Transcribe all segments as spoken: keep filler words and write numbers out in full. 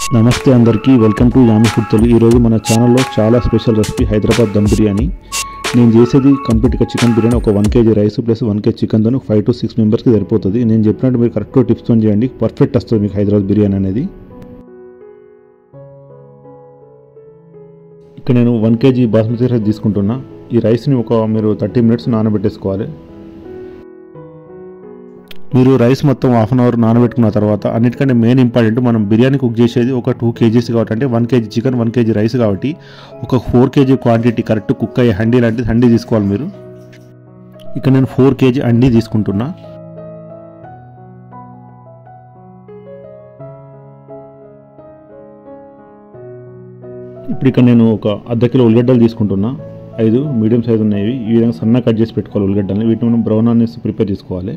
నమస్తే అందరికీ welcome to yummy food Telugu. ఈరోజు మన ఛానల్లో చాలా స్పెషల్ రెసిపీ హైదరాబాద్ దమ్ బిర్యానీ. నేను చేసేది కంప్లీట్గా చికెన్ బిర్యానీ. ఒక one KG rice plus one KG చికెన్తో ఫైవ్ టు సిక్స్ మెంబర్స్కి సరిపోతుంది. నేను చెప్పినట్టు మీరు కరెక్ట్గా టిప్స్తో చేయండి, పర్ఫెక్ట్ వస్తుంది మీకు హైదరాబాద్ బిర్యానీ అనేది. ఇక్కడ నేను వన్ కేజీ బాస్మతి రైస్ తీసుకుంటున్నా. ఈ రైస్ని ఒక మీరు థర్టీ మినిట్స్ నానబెట్టేసుకోవాలి. మీరు రైస్ మొత్తం హాఫ్ అన్ అవర్ నానబెట్టుకున్న తర్వాత అన్నిటికంటే మెయిన్ ఇంపార్టెంట్, మనం బిర్యానీ కుక్ చేసేది ఒక టూ కేజీస్ కాబట్టి, అంటే one KG chicken one KG rice కాబట్టి ఒక four KG quantity correct cook అయ్యే హండీ లాంటిది హండీ తీసుకోవాలి మీరు. ఇక్కడ నేను ఫోర్ కేజీ హండీ తీసుకుంటున్నా. ఇప్పుడు ఇక్కడ నేను ఒక అర్ధ కిలో ఉల్లిగడ్డలు తీసుకుంటున్నా. ఐదు మీడియం సైజు ఉన్నాయి. ఈ విధంగా సన్నగా కట్ చేసి పెట్టుకోవాలి ఉల్లిగడ్డల్ని. వీటిని మనం బ్రౌన్ ఆనియన్స్ ప్రిపేర్ చేసుకోవాలి.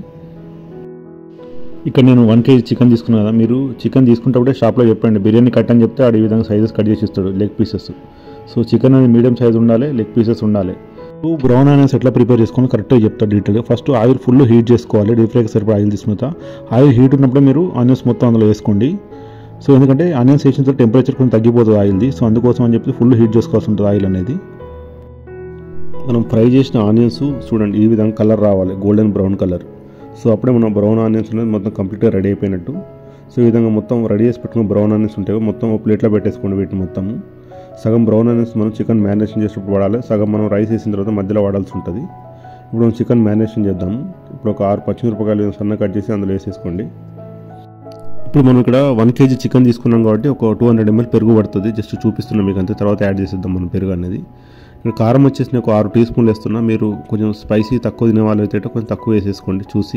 ఇక్కడ నేను వన్ కేజీ చికెన్ తీసుకున్నా కదా, మీరు చికెన్ తీసుకున్నప్పుడే షాప్లో చెప్పండి బిర్యానీ కట్ అని చెప్తే ఆడు ఈ విధంగా సైజెస్ కట్ చేసి ఇస్తాడు, లెగ్ పీసెస్. సో చికెన్ అనేది మీడియం సైజ్ ఉండాలి, లెగ్ పీసెస్ ఉండాలి. బ్రౌన్ ఆనియన్స్ ఎట్లా ప్రిపేర్ చేసుకోవాలి కరెక్ట్గా చెప్తాడు డీటెయిల్గా. ఫస్ట్ ఆయిల్ ఫుల్ హీట్ చేసుకోవాలి. డీప్ ఫ్రైకి సరిపడా ఆయిల్ తీసుకున్న ఆయిల్ హీట్ ఉన్నప్పుడే మీరు ఆనియన్స్ మొత్తం అందులో వేసుకోండి. సో ఎందుకంటే ఆనియన్స్ వేసిన తర్వాత టెంపరేచర్ కొంచెం తగ్గిపోతుంది ఆయిల్ది. సో అందుకోసం అని చెప్పి ఫుల్ హీట్ చేసుకోవాల్సి ఉంటుంది ఆయిల్ అనేది. మనం ఫ్రై చేసిన ఆనియన్స్ చూడండి ఈ విధంగా కలర్ రావాలి, గోల్డెన్ బ్రౌన్ కలర్. సో అప్పుడే మనం బ్రౌన్ ఆనియన్స్ అనేది మొత్తం కంప్లీట్గా రెడీ అయిపోయినట్టు. సో ఈ విధంగా మొత్తం రెడీ చేసి పెట్టుకున్న బ్రౌన్ ఆనియన్స్ ఉంటాయి మొత్తం ప్లేట్లో పెట్టేసుకోండి. వీటిని మొత్తము సగం బ్రౌన్ ఆనియన్స్ మనం చికెన్ మ్యారినేషన్ చేసేటప్పుడు వాడాలి, సగం మనం రైస్ వేసిన తర్వాత మధ్యలో వాడాల్సి ఉంటుంది. ఇప్పుడు మనం చికెన్ మ్యారినేషన్ చేద్దాము. ఇప్పుడు ఒక ఆరు పచ్చిమిరపకాయలు సన్న కట్ చేసి అందులో వేసేసుకోండి. ఇప్పుడు మనం ఇక్కడ వన్ కేజీ చికెన్ తీసుకున్నాం కాబట్టి ఒక టూ హండ్రెడ్ ఎంఎల్ పెరుగు పడుతుంది. జస్ట్ చూపిస్తున్నాం మీకు అంతే, తర్వాత యాడ్ చేసేద్దాం మనం పెరుగు అనేది. ఇక్కడ కారం వచ్చేసి ఒక ఆరు టీ స్పూన్లు వేస్తున్నా. మీరు కొంచెం స్పైసీ తక్కువ తినే వాళ్ళు అయితే కొంచెం తక్కువ వేసేసుకోండి చూసి.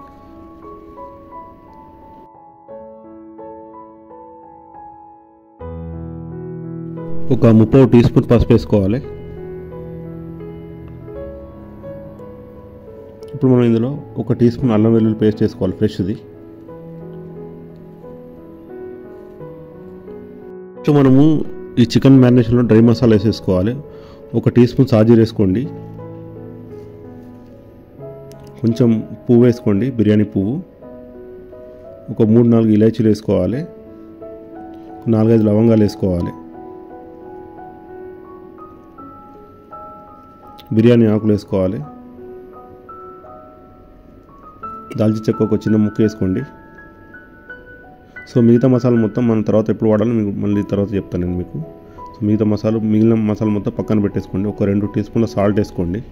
ఒక ముప్పై టీ స్పూన్ పసుపు వేసుకోవాలి. ఇప్పుడు మనం ఇందులో ఒక టీ స్పూన్ అల్లం వెల్లుల్లి పేస్ట్ వేసుకోవాలి ఫ్రెష్ది. సో మనము ఈ చికెన్ మ్యారినేషన్లో డ్రై మసాలా వేసేసుకోవాలి. ఒక టీ స్పూన్ సాజీర వేసుకోండి, కొంచెం పువ్వు వేసుకోండి, బిర్యానీ పువ్వు, ఒక మూడు నాలుగు ఇలాచీలు వేసుకోవాలి, నాలుగైదు లవంగాలు వేసుకోవాలి, బిర్యానీ ఆకులు వేసుకోవాలి, దాల్చిన చెక్క ఒక చిన్న ముక్క వేసుకోండి. సో మిగతా మసాలా మొత్తం మనం తర్వాత ఎప్పుడు వాడాలో మీకు మళ్ళీ తర్వాత చెప్తాను నేను మీకు. సో మిగతా మసాలా మిగిలిన మసాలా మొత్తం పక్కన పెట్టేసుకోండి. ఒక రెండు టీ స్పూన్ల సాల్ట్ వేసుకోండి.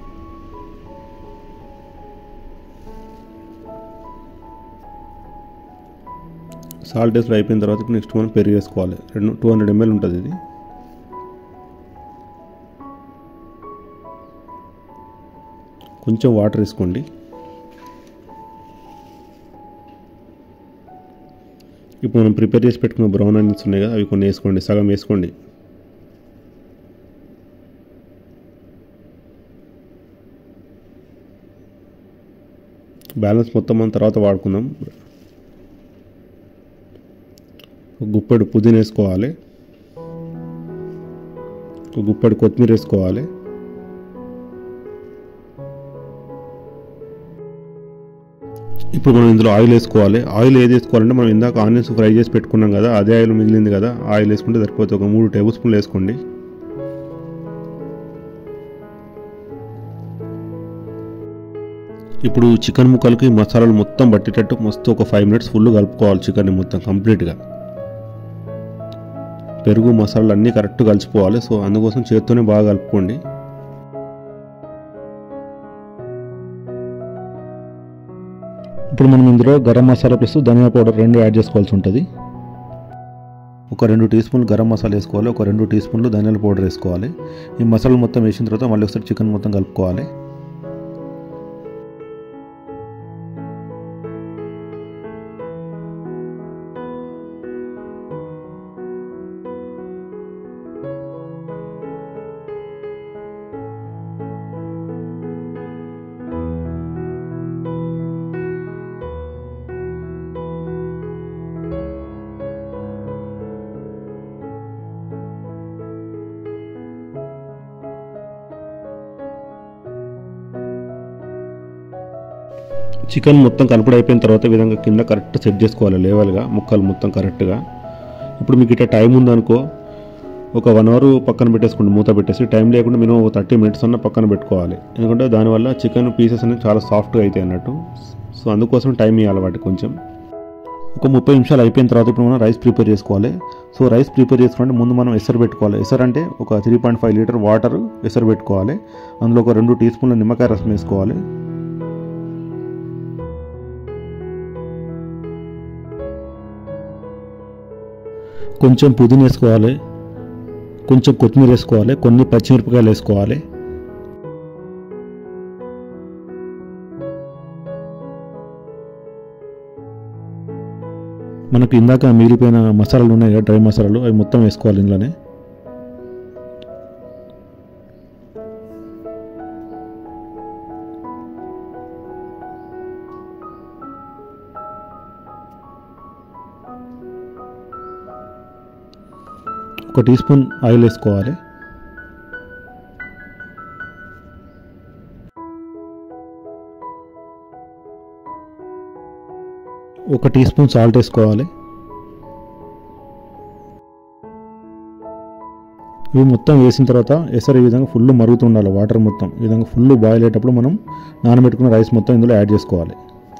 సాల్ట్ వేసి అయిపోయిన తర్వాత నెక్స్ట్ మనం పెరుగు వేసుకోవాలి. రెండు టూ హండ్రెడ్ ఎంఎల్ ఉంటుంది ఇది. కొంచెం వాటర్ వేసుకోండి. ఇప్పుడు మనం ప్రిపేర్ చేసి పెట్టుకున్న బ్రౌన్ ఆనియన్స్ ఉన్నాయి కదా, అవి కొన్ని వేసుకోండి, సగం వేసుకోండి. బ్యాలెన్స్ మొత్తం మనం తర్వాత వాడుకుందాం. గుప్పెడు పుదీనా వేసుకోవాలి, గుప్పెడు కొత్తిమీర వేసుకోవాలి. ఇప్పుడు మనం ఇందులో ఆయిల్ వేసుకోవాలి. ఆయిల్ ఏది వేసుకోవాలంటే మనం ఇందాక ఆనియన్స్ ఫ్రై చేసి పెట్టుకున్నాం కదా, అదే ఆయిల్ మిగిలింది కదా, ఆయిల్ వేసుకుంటే సరిపోతుంది. ఒక మూడు టేబుల్ స్పూన్లు వేసుకోండి. ఇప్పుడు చికెన్ ముక్కలకి మసాలాలు మొత్తం పట్టేటట్టు మస్తు ఒక ఫైవ్ మినిట్స్ ఫుల్ కలుపుకోవాలి చికెన్ని మొత్తం కంప్లీట్గా. పెరుగు మసాలాలు అన్నీ కరెక్ట్ కలిసిపోవాలి. సో అందుకోసం చేత్తోనే బాగా కలుపుకోండి. ఇప్పుడు మనం ఇందులో గరం మసాలా ప్లస్ ధనియా పౌడర్ రెండు యాడ్ చేసుకోవాల్సి ఉంటుంది. ఒక రెండు టీ స్పూన్లు గరం మసాలా వేసుకోవాలి, ఒక రెండు టీ స్పూన్లు ధనియాల పౌడర్ వేసుకోవాలి. ఈ మసాలా మొత్తం వేసిన తర్వాత మళ్ళీ ఒకసారి చికెన్ మొత్తం కలుపుకోవాలి. చికెన్ మొత్తం కలుపుడు అయిపోయిన తర్వాత ఈ విధంగా కింద కరెక్ట్ సెట్ చేసుకోవాలి లెవెల్గా, ముక్కలు మొత్తం కరెక్ట్గా. ఇప్పుడు మీకు ఇట్లా టైం ఉందనుకో, ఒక వన్ అవర్ పక్కన పెట్టేసుకోండి మూత పెట్టేసి. టైం లేకుండా మినిమం ఒక థర్టీ మినిట్స్ అన్న పక్కన పెట్టుకోవాలి, ఎందుకంటే దానివల్ల చికెన్ పీసెస్ అనేవి చాలా సాఫ్ట్గా అవుతాయి అన్నట్టు. సో అందుకోసం టైం ఇవ్వాలి వాటి కొంచెం. ఒక ముప్పై నిమిషాలు అయిపోయిన తర్వాత ఇప్పుడు మనం రైస్ ప్రిపేర్ చేసుకోవాలి. సో రైస్ ప్రిపేర్ చేసుకోవాలంటే ముందు మనం ఎసరు పెట్టుకోవాలి. ఎసరు అంటే ఒక three point five litre water ఎసరు పెట్టుకోవాలి. అందులో ఒక రెండు టీ స్పూన్ల నిమ్మకాయ రసం వేసుకోవాలి. కొంచెం పుదీనా వేసుకోవాలి, కొంచెం కొత్తిమీర వేసుకోవాలి, కొన్ని పచ్చిమిరపకాయలు వేసుకోవాలి. మనకు ఇందాక మిగిలిపోయిన మసాలాలు ఉన్నాయి కదా, డ్రై మసాలాలు, అవి మొత్తం వేసుకోవాలి ఇందులోనే. ఒక టీ స్పూన్ ఆయిల్ వేసుకోవాలి. ఒక టీ స్పూన్ సాల్ట్ వేసుకోవాలి. ఇవి మొత్తం వేసిన తర్వాత ఎసరు ఈ విధంగా ఫుల్ మరుగుతుండాలి. వాటర్ మొత్తం ఈ విధంగా ఫుల్ బాయిల్ అయ్యేటప్పుడు మనం నానబెట్టుకున్న రైస్ మొత్తం ఇందులో యాడ్ చేసుకోవాలి.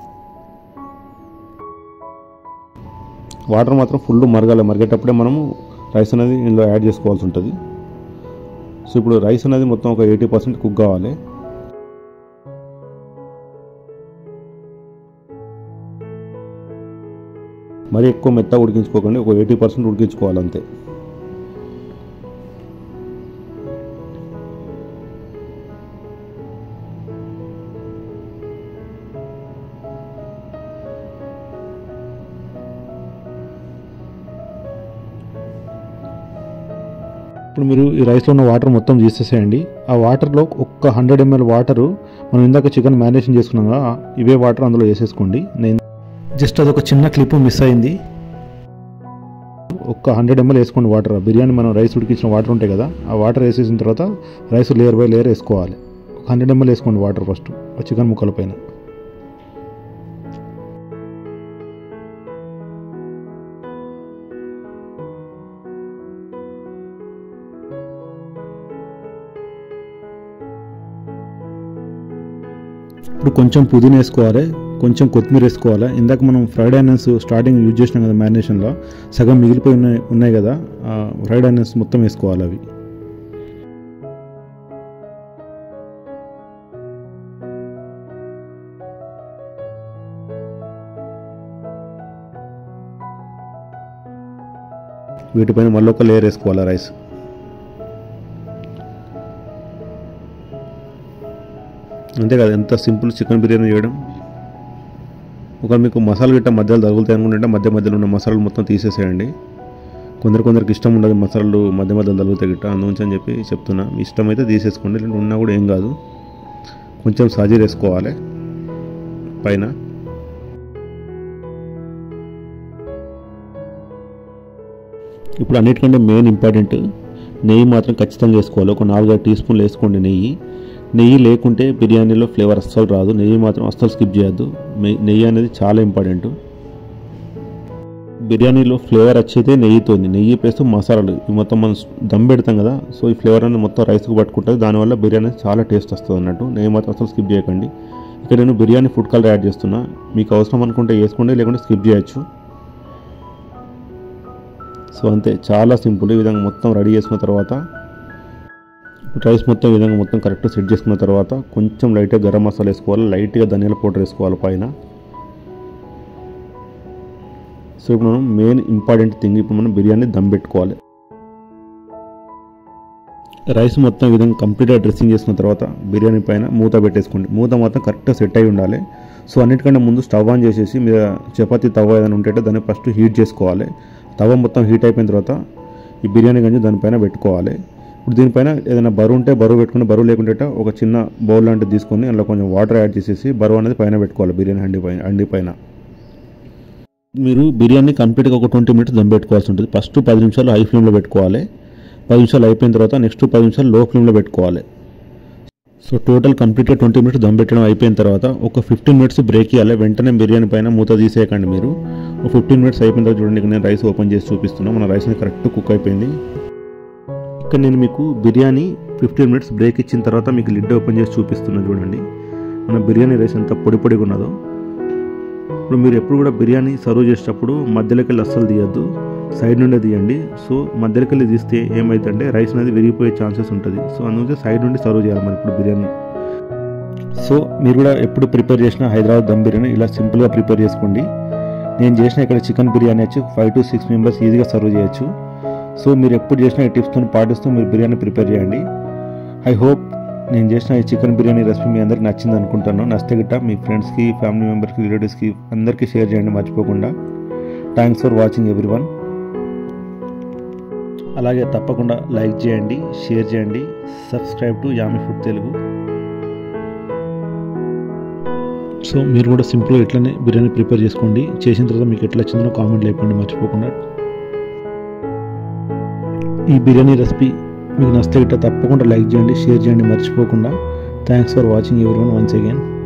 వాటర్ మాత్రం ఫుల్ మరగాలి. మరిగేటప్పుడే మనము రైస్ అనేది ఇందులో యాడ్ చేసుకోవాల్సి ఉంటుంది. సో ఇప్పుడు రైస్ అనేది మొత్తం ఒక ఎయిటీ పర్సెంట్ కుక్ కావాలి. మరి ఎక్కువ మెత్తగా ఉడికించుకోకండి, ఒక ఎయిటీ పర్సెంట్ ఉడికించుకోవాలి అంతే. ఇప్పుడు మీరు ఈ రైస్లో ఉన్న వాటర్ మొత్తం తీసేసేయండి. ఆ వాటర్లో ఒక్క హండ్రెడ్ ఎంఎల్ వాటరు మనం ఇందాక చికెన్ మ్యారినేషన్ చేసుకున్నాం కదా, ఇవే వాటర్ అందులో వేసేసుకోండి. నేను జస్ట్ అదొక చిన్న క్లిప్ మిస్ అయింది. ఒక్క హండ్రెడ్ ఎంఎల్ వేసుకోండి వాటర్. బిర్యానీ మనం రైస్ ఉడికించిన వాటర్ ఉంటాయి కదా, ఆ వాటర్ వేసేసిన తర్వాత రైస్ లేయర్ బై లేయర్ వేసుకోవాలి. ఒక హండ్రెడ్ ఎంఎల్ వేసుకోండి వాటర్ ఫస్ట్ చికెన్ ముక్కల పైన. ఇప్పుడు కొంచెం పుదీనా వేసుకోవాలి, కొంచెం కొత్తిమీర వేసుకోవాలి. ఇందాక మనం ఫ్రైడ్ ఆనియన్స్ స్టార్టింగ్ యూజ్ చేసినాం కదా మ్యారినేషన్లో, సగం మిగిలిపోయి ఉన్నాయి ఉన్నాయి కదా, ఫ్రైడ్ ఆనియన్స్ మొత్తం వేసుకోవాలి. అవి వీటిపైన మళ్ళీ ఒక లేయర్ వేసుకోవాలి రైస్. అంతే కదా, ఎంత సింపుల్ చికెన్ బిర్యానీ చేయడం. ఒకవేళ మీకు మసాలా గిట్ట మధ్యలో తగులుతాయి అనుకుంటే మధ్య మధ్యలో ఉన్న మసాలాలు మొత్తం తీసేసేయండి. కొందరు కొందరికి ఇష్టం ఉండదు మసాలాలు మధ్య మధ్యలో తగులుతాయి గిట్ట, అందుగురించి అని చెప్పి చెప్తున్నా. ఇష్టం అయితే తీసేసుకోండి, లేదంటే ఉన్నా కూడా ఏం కాదు. కొంచెం సాజీర్ వేసుకోవాలి పైన. ఇప్పుడు అన్నిటికంటే మెయిన్ ఇంపార్టెంట్ నెయ్యి మాత్రం ఖచ్చితంగా వేసుకోవాలి. ఒక నాలుగైదు టీ స్పూన్లు వేసుకోండి నెయ్యి. నెయ్యి లేకుంటే బిర్యానీలో ఫ్లేవర్ అస్సలు రాదు. నెయ్యి మాత్రం అస్సలు స్కిప్ చేయొద్దు. నెయ్యి అనేది చాలా ఇంపార్టెంట్. బిర్యానీలో ఫ్లేవర్ వచ్చేదే నెయ్యితోని. నెయ్యి ప్లస్ మసాలాలు ఇవి మొత్తం మనం దమ్ పెడతాం కదా, సో ఈ ఫ్లేవర్ అనేది మొత్తం రైస్కి పట్టుకుంటుంది. దానివల్ల బిర్యానీ చాలా టేస్ట్ వస్తుంది అన్నట్టు. నెయ్యి మాత్రం అసలు స్కిప్ చేయకండి. ఇక్కడ నేను బిర్యానీ ఫుడ్ కలర్ యాడ్ చేస్తున్నా. మీకు అవసరం అనుకుంటే వేసుకోండి, లేకుంటే స్కిప్ చేయొచ్చు. సో అంతే, చాలా సింపుల్. ఈ విధంగా మొత్తం రెడీ చేసుకున్న తర్వాత రైస్ మొత్తం ఈ విధంగా మొత్తం కరెక్ట్ సెట్ చేసుకున్న తర్వాత కొంచెం లైట్గా గరం మసాలా వేసుకోవాలి, లైట్గా ధనియాల పౌడర్ వేసుకోవాలి పైన. సో ఇప్పుడు మనం మెయిన్ ఇంపార్టెంట్ థింగ్, ఇప్పుడు మనం బిర్యానీ దమ్ పెట్టుకోవాలి. రైస్ మొత్తం ఈ విధంగా కంప్లీట్గా డ్రెస్సింగ్ చేసుకున్న తర్వాత బిర్యానీ పైన మూత పెట్టేసుకోండి. మూత మొత్తం కరెక్ట్గా సెట్ అయి ఉండాలి. సో అన్నిటికంటే ముందు స్టవ్ ఆన్ చేసేసి మీద చపాతీ తవ్వ ఏదైనా ఉంటే దాన్ని ఫస్ట్ హీట్ చేసుకోవాలి. తవ్వ మొత్తం హీట్ అయిపోయిన తర్వాత ఈ బిర్యానీ గంజి దానిపైన పెట్టుకోవాలి. ఇప్పుడు దీనిపైన ఏదైనా బరువు ఉంటే బరువు పెట్టుకుని, బరువు లేకుంటే ఒక చిన్న బౌల్ లాంటిది తీసుకొని అందులో కొంచెం వాటర్ యాడ్ చేసేసి బరువు అనేది పైన పెట్టుకోవాలి బిర్యానీ హండి పైన హండి పైన. మీరు బిర్యానీ కంప్లీట్గా ఒక ట్వంటీ మినిట్స్ దమ్ పెట్టుకోవాల్సి ఉంటుంది. ఫస్ట్ పది నిమిషాలు హై ఫ్లేమ్లో పెట్టుకోవాలి. పది నిమిషాలు అయిపోయిన తర్వాత నెక్స్ట్ పది నిమిషాలు లో ఫ్లేమ్లో పెట్టుకోవాలి. సో టోటల్ కంప్లీట్గా ట్వంటీ మినిట్స్ దమ్ పెట్టడం అయిపోయిన తర్వాత ఒక ఫిఫ్టీన్ మినిట్స్ బ్రేక్ ఇవ్వాలి. వెంటనే బిర్యానీ పైన మూత తీసేయకండి మీరు. ఒక ఫిఫ్టీన్ మినిట్స్ అయిపోయిన తర్వాత చూడండి, నేను రైస్ ఓపెన్ చేసి చూపిస్తున్నాను. మన రైస్ కరెక్ట్ కుక్ అయిపోయింది. ఇక్కడ నేను మీకు బిర్యానీ ఫిఫ్టీన్ మినిట్స్ బ్రేక్ ఇచ్చిన తర్వాత మీకు లిడ్ ఓపెన్ చేసి చూపిస్తున్నాను. చూడండి మన బిర్యానీ రైస్ ఎంత పొడి పొడిగా ఉన్నదో. ఇప్పుడు మీరు ఎప్పుడు కూడా బిర్యానీ సర్వ్ చేసేటప్పుడు మధ్యలోకి వెళ్ళి అస్సలు తీయద్దు, సైడ్ నుండే తీయండి. సో మధ్యలోకి వెళ్ళి తీస్తే ఏమైందంటే రైస్ అనేది విరిగిపోయే ఛాన్సెస్ ఉంటుంది. సో అందుకే సైడ్ నుండి సర్వ్ చేయాలి మరి ఇప్పుడు బిర్యానీ. సో మీరు కూడా ఎప్పుడు ప్రిపేర్ చేసిన హైదరాబాద్ దమ్ బిర్యానీ ఇలా సింపుల్గా ప్రిపేర్ చేసుకోండి. నేను చేసిన ఇక్కడ చికెన్ బిర్యానీ వచ్చి ఫైవ్ టు సిక్స్ మెంబర్స్ ఈజీగా సర్వ్ చేయొచ్చు. సో మీరు ఎప్పుడు చేసిన ఈ టిప్స్తో పాటిస్తూ మీరు బిర్యానీ ప్రిపేర్ చేయండి. ఐ హోప్ నేను చేసిన ఈ చికెన్ బిర్యానీ రెసిపీ మీ అందరికి నచ్చింది అనుకుంటాను. నచ్చితే గిట్ట మీ ఫ్రెండ్స్కి, ఫ్యామిలీ మెంబర్స్కి, రిలేటివ్స్కి అందరికీ షేర్ చేయండి మర్చిపోకుండా. Thanks for watching everyone. అలాగే తప్పకుండా లైక్ చేయండి, షేర్ చేయండి, subscribe to yummy food Telugu. So మీరు కూడా సింపుల్గా ఇట్లనే బిర్యానీ ప్రిపేర్ చేసుకోండి. చేసిన తర్వాత మీకు ఎట్లా వచ్చిందో కామెంట్లో చెప్పండి మర్చిపోకుండా. ఈ బిర్యానీ రెసిపీ మీకు నచ్చితే గిట్ట తప్పకుండా లైక్ చేయండి, షేర్ చేయండి మర్చిపోకుండా. Thanks for watching everyone once again.